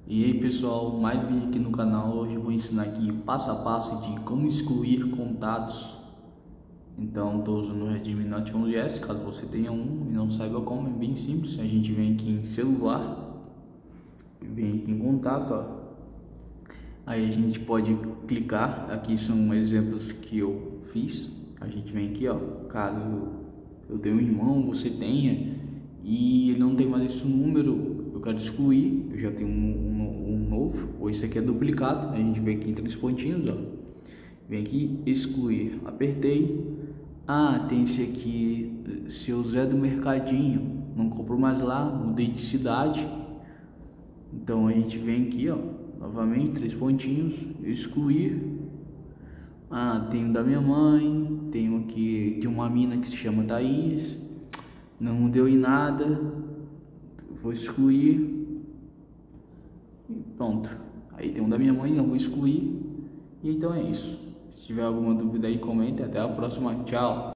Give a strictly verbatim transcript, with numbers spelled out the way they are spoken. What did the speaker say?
E aí pessoal, mais um vídeo aqui no canal. Hoje eu vou ensinar aqui passo a passo de como excluir contatos. Então estou usando o Redmi Note onze S, caso você tenha um e não saiba como, é bem simples. A gente vem aqui em celular, vem aqui em contato, ó. Aí a gente pode clicar, aqui são exemplos que eu fiz. A gente vem aqui, ó, caso eu tenha um irmão, você tenha, e ele não tem mais esse número, eu quero excluir, eu já tenho um, um, um novo, ou esse aqui é duplicado. A gente vem aqui em três pontinhos, ó, vem aqui, excluir, apertei. Ah, tem esse aqui, seu Zé do Mercadinho, não compro mais lá, mudei de cidade. Então a gente vem aqui, ó, novamente, três pontinhos, excluir. Ah, tenho da minha mãe, tenho aqui de uma mina que se chama Thaís, não deu em nada, vou excluir e pronto. Aí tem um da minha mãe, não vou excluir. E então é isso. Se tiver alguma dúvida aí, comenta. Até a próxima, tchau.